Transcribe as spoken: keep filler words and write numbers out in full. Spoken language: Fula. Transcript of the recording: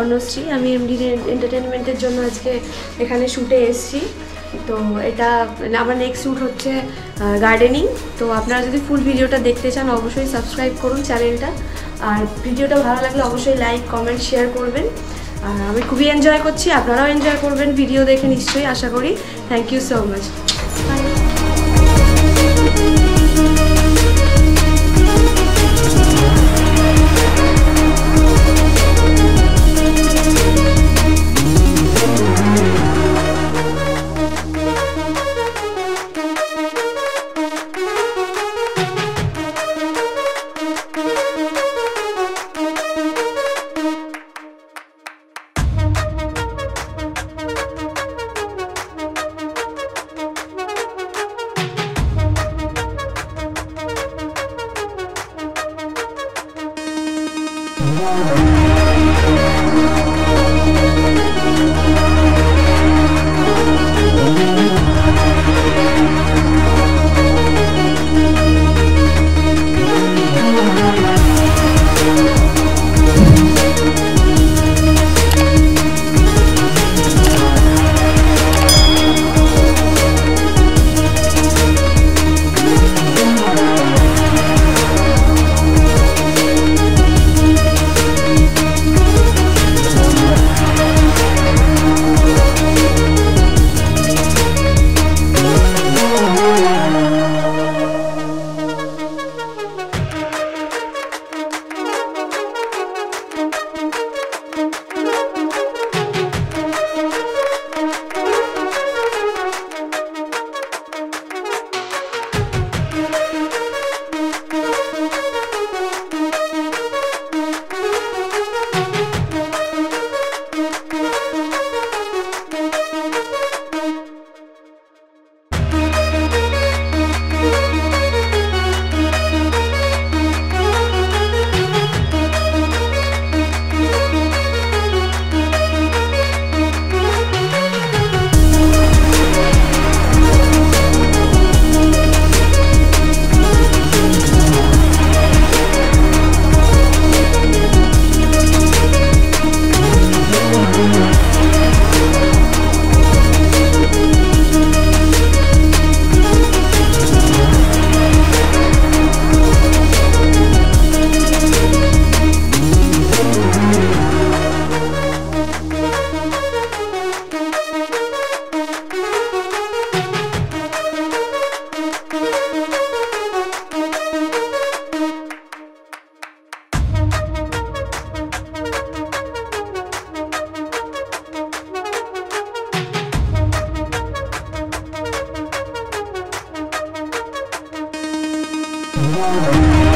তনুশ্রী, আমি এমডি এন্টারটেনমেন্টের জন্য আজকে এখানে শ্যুটে এসেছি। তো এটা আমার নেক্সট শ্যুট হচ্ছে গার্ডেনিং। তো আপনারা যদি ফুল ভিডিওটা দেখতে চান অবশ্যই সাবস্ক্রাইব করুন চ্যানেলটা, আর ভিডিওটা ভালো লাগলে অবশ্যই লাইক কমেন্ট শেয়ার করবেন। আর আমি খুবই এনজয় করছি, আপনারাও এনজয় করবেন ভিডিও দেখে নিশ্চয়ই, আশা করি। Thank you so much. Bye. Wow.